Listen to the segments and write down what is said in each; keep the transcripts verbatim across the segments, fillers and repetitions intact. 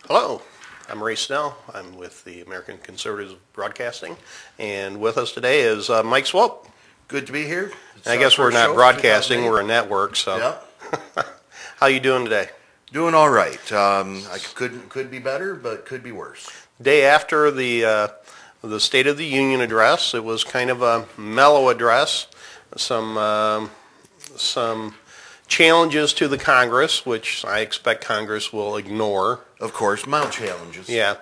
Hello, I'm Ray Snell. I'm with the American Conservatives of Broadcasting, and with us today is uh, Mike Swope. Good to be here. And I guess we're not broadcasting, we're a network, so. Yeah. How you doing today? Doing all right. Um, I could could be better, but could be worse. Day after the uh, the State of the Union address, it was kind of a mellow address. Some um, some challenges to the Congress, which I expect Congress will ignore. Of course, mild challenges. Yeah.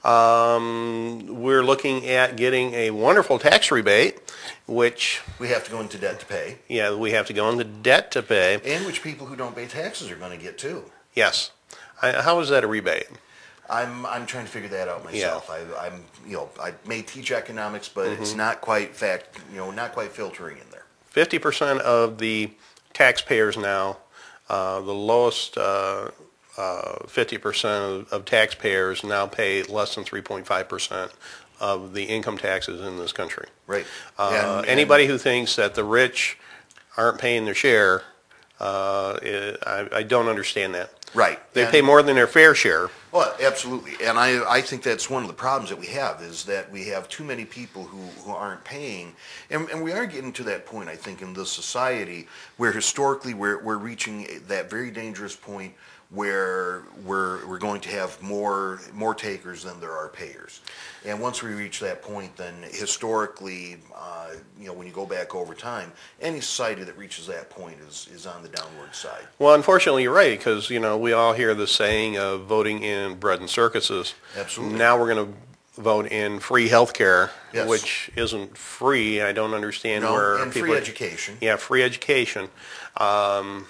Um, we're looking at getting a wonderful tax rebate, which... We have to go into debt to pay. Yeah, we have to go into debt to pay. And which people who don't pay taxes are going to get too. Yes. I, how is that a rebate? I'm I'm trying to figure that out myself. Yeah. I, I'm you know I may teach economics, but Mm-hmm. it's not quite fact you know not quite filtering in there. fifty percent of the taxpayers now, uh, the lowest uh, uh, fifty percent of, of taxpayers now pay less than three point five percent of the income taxes in this country. Right. Uh, and, anybody and, who thinks that the rich aren't paying their share, uh, I, I don't understand that. Right. They and, pay more than their fair share. Well, absolutely, and I, I think that's one of the problems that we have is that we have too many people who, who aren't paying, and, and we are getting to that point, I think, in this society where historically we're, we're reaching that very dangerous point where we're, we're going to have more, more takers than there are payers. And once we reach that point, then historically, uh, you know, when you go back over time, any society that reaches that point is, is on the downward side. Well, unfortunately, you're right, because, you know, we all hear the saying of voting in bread and circuses. Absolutely. Now we're going to vote in free health care, Yes. which isn't free. I don't understand No, where and people... free education. Yeah, free education. Um,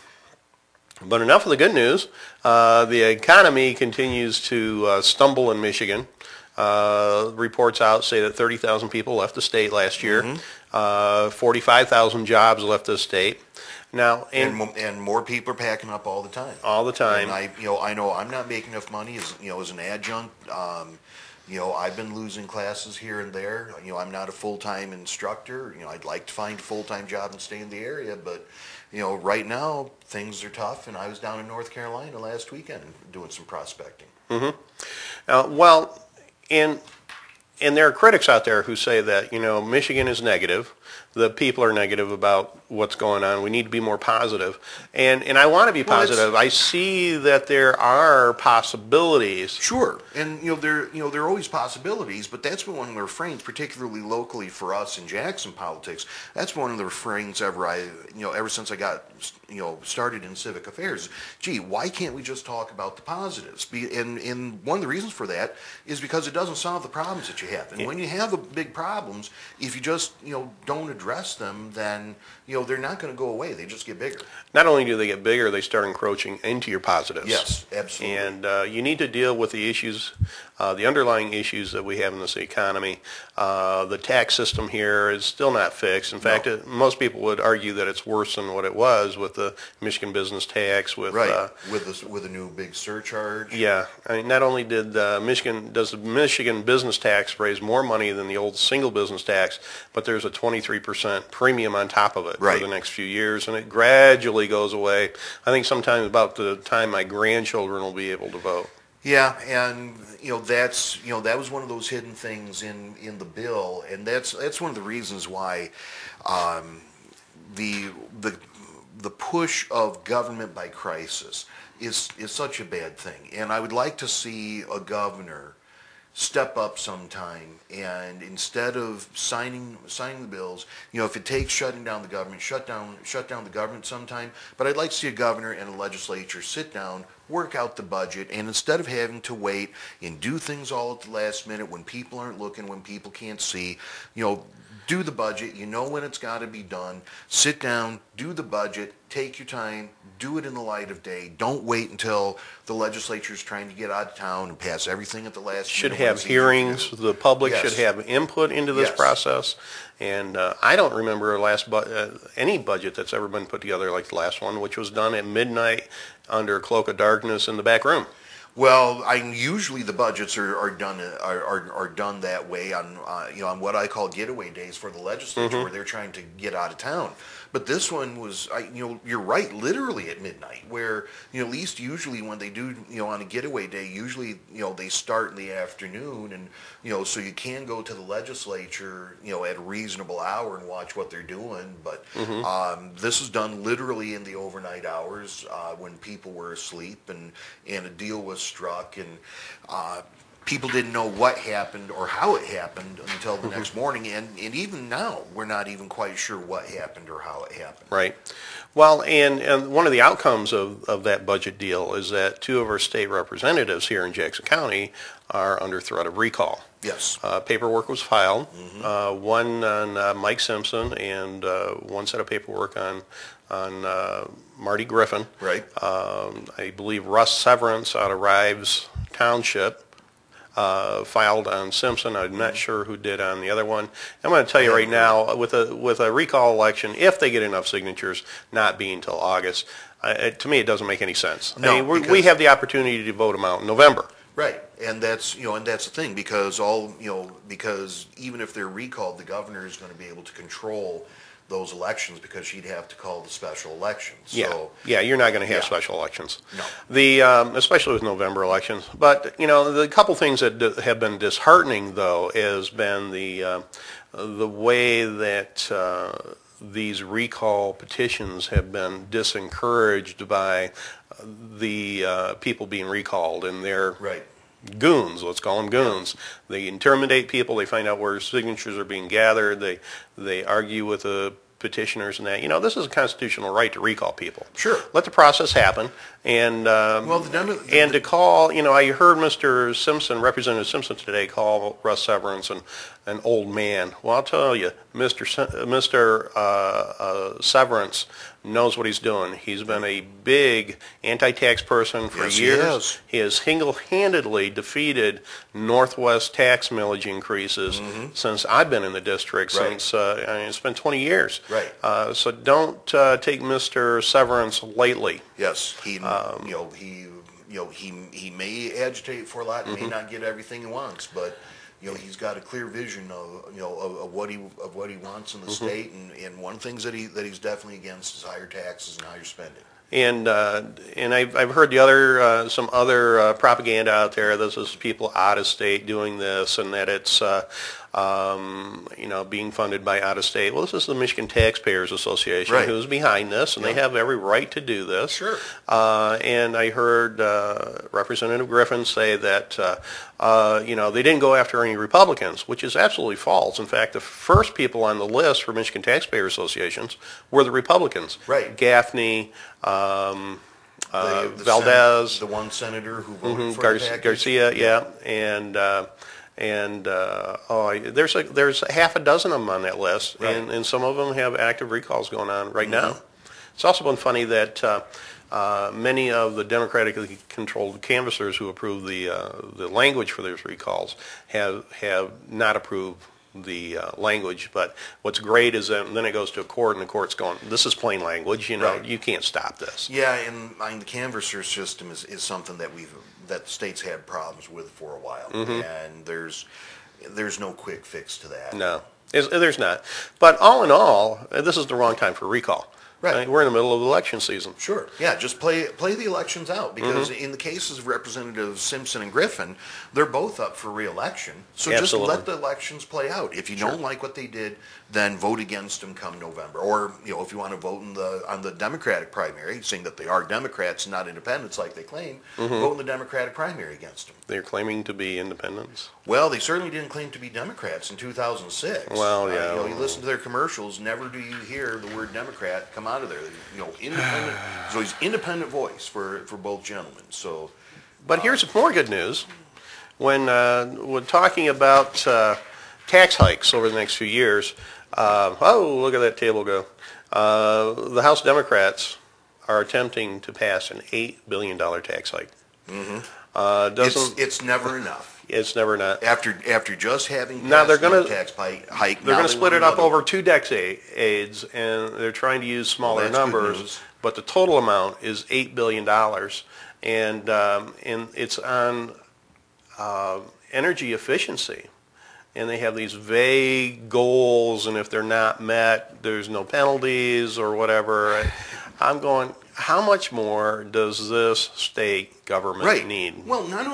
but enough of the good news. Uh, the economy continues to uh, stumble in Michigan. Uh, reports out say that thirty thousand people left the state last year. Mm-hmm. uh, forty-five thousand jobs left the state. Now, And, and, mo- and more people are packing up all the time. all the time. And I, you know, I know I'm not making enough money as, you know, as an adjunct. Um, you know, I've been losing classes here and there. You know, I'm not a full-time instructor. You know, I'd like to find a full-time job and stay in the area, but, you know, right now things are tough. And I was down in North Carolina last weekend doing some prospecting. Mm-hmm. Uh, well, and and there are critics out there who say that, you know, Michigan is negative. The people are negative about what's going on. We need to be more positive. And and I want to be Well, positive. I see that there are possibilities. Sure, and you know there you know there are always possibilities, but that's been one of the refrains, particularly locally for us in Jackson politics. That's one of the refrains ever I you know ever since I got you know started in civic affairs. Gee, why can't we just talk about the positives? Be, and and one of the reasons for that is because it doesn't solve the problems that you have. And Yeah. when you have the big problems, if you just you know don't address them, then you know they're not going to go away. They just get bigger. Not only do they get bigger, they start encroaching into your positives. Yes, absolutely. And uh, you need to deal with the issues, uh, the underlying issues that we have in this economy. Uh, the tax system here is still not fixed. In fact, No. it, most people would argue that it's worse than what it was with the Michigan business tax. With right uh, with this with a new big surcharge. yeah, I mean, not only did uh, Michigan does the Michigan business tax raise more money than the old single business tax, but there's a twenty-three percent premium on top of it Right. for the next few years, and it gradually goes away. I think sometime about the time my grandchildren will be able to vote. Yeah, and you know that's you know that was one of those hidden things in, in the bill, and that's that's one of the reasons why um, the the the push of government by crisis is is such a bad thing. And I would like to see a governor step up sometime, and instead of signing signing the bills, you know, if it takes shutting down the government, shut down shut down the government sometime. But I'd like to see a governor and a legislature sit down, work out the budget, and instead of having to wait and do things all at the last minute when people aren't looking, when people can't see, you know, do the budget. You know when it's got to be done. Sit down, do the budget, take your time, do it in the light of day. Don't wait until the legislature is trying to get out of town and pass everything at the last Should minute when have it's easy to hearings. do. The public Yes. should have input into this Yes. process. And uh, I don't remember a last bu- uh, any budget that's ever been put together like the last one, which was done at midnight under a cloak of darkness in the back room. Well, I usually the budgets are, are done are, are, are done that way on uh, you know on what I call getaway days for the legislature, Mm-hmm. where they're trying to get out of town. but this one was, I, you know, you're right, literally at midnight. Where you know, at least usually when they do, you know, on a getaway day, usually you know they start in the afternoon, and you know, so you can go to the legislature, you know, at a reasonable hour and watch what they're doing. But Mm-hmm. um, this is done literally in the overnight hours uh, when people were asleep, and and a deal was struck, and. Uh, People didn't know what happened or how it happened until the next morning, and, and even now, we're not even quite sure what happened or how it happened. Right. Well, and, and one of the outcomes of, of that budget deal is that two of our state representatives here in Jackson County are under threat of recall. Yes. Uh, paperwork was filed, Mhm. uh, one on uh, Mike Simpson and uh, one set of paperwork on on uh, Marty Griffin. Right. Um, I believe Russ Severance out of Rives Township uh, filed on Simpson. I'm not sure who did on the other one. I'm going to tell you right now, with a with a recall election, if they get enough signatures, not being until August, uh, it, to me it doesn't make any sense. No, I mean, we, we because- have the opportunity to vote them out in November. Right, and that's you know, and that's the thing, because all you know, because even if they're recalled, the governor is going to be able to control those elections because she'd have to call the special elections. Yeah, So, yeah, you're not going to have yeah. special elections. No. The um, especially with November elections. But you know, the couple things that d- have been disheartening though has been the uh, the way that uh, these recall petitions have been disencouraged by the uh, people being recalled, and their right. goons, let's call them goons. They intimidate people. They find out where signatures are being gathered. They they argue with the petitioners and that. You know, this is a constitutional right to recall people. Sure. Let the process happen. And um, Well, the Demo- the- and to call, you know, I heard Mister Simpson, Representative Simpson today, call Russ Severance an, an old man. Well, I'll tell you, Mister Se- Mister Uh, uh, Severance knows what he's doing. He's been a big anti-tax person for Yes, he years. has. He has single-handedly defeated Northwest tax millage increases since I've been in the district. Right. Since uh, I mean, it's been twenty years. Right. Uh, so don't uh, take Mister Severance lightly. Yes, he, Um, you know, he, you know, he, he may agitate for a lot, and may Mm-hmm. not get everything he wants, but you know, he's got a clear vision of, you know, of, of what he of what he wants in the Mm-hmm. state, and, and one of the things that he that he's definitely against is higher taxes and higher spending. And uh, and I've I've heard the other uh, some other uh, propaganda out there. This is people out of state doing this, and that it's uh, um, you know being funded by out of state. Well, this is the Michigan Taxpayers Association Right. who's behind this, and Yeah. they have every right to do this. Sure. Uh, and I heard uh, Representative Griffin say that uh, uh, you know they didn't go after any Republicans, which is absolutely false. In fact, the first people on the list for Michigan Taxpayer Associations were the Republicans. Right. Gaffney. Um, uh, The- the Valdez, sen- the one senator who voted mhm, for Gar- the package. Garcia, yeah, and uh, and uh, oh, I- there's a, there's a half a dozen of them on that list, Right. and, and some of them have active recalls going on right now. Mhm. It's also been funny that uh, uh, many of the democratically controlled canvassers who approve the uh, the language for those recalls have have not approved the uh, language. But what's great is that then it goes to a court, and the court's going, this is plain language, you know, Right. you can't stop this. Yeah, and I mean, the canvasser system is, is something that we've that the states had problems with for a while, Mhm. and there's there's no quick fix to that. No, It's- there's not. But all in all, uh, this is the wrong time for recall. Right. I mean, we're in the middle of election season. Sure. Yeah, just play play the elections out, because Mm-hmm. in the cases of Representatives Simpson and Griffin, they're both up for re-election. So Absolutely. just let the elections play out. If you don't like what they did, then vote against them come November. Or, you know, if you want to vote in the on the Democratic primary, saying that they are Democrats and not independents like they claim, Mm-hmm. vote in the Democratic primary against them. They're claiming to be independents. Well, they certainly didn't claim to be Democrats in two thousand six. Well, Uh, yeah. you know, you listen to their commercials, never do you hear the word Democrat come out of there. You know, independent, there's always independent voice for, for both gentlemen. So, But here's more good news. When uh, we're talking about uh, tax hikes over the next few years, uh, oh, look at that table go. Uh, the House Democrats are attempting to pass an eight billion dollars tax hike. mm-hmm. Uh, it's, doesn't, it's never enough. it's never not. After after just having Now they're passed gonna- no tax pi- hike, They're now going to they split want it up another over one. two decades, and they're trying to use smaller that's good numbers. news. But the total amount is eight billion dollars, and um, and it's on uh, energy efficiency. and they have these vague goals, and if they're not met, there's no penalties or whatever. I'm going, how much more does this state government Right. need? Well, not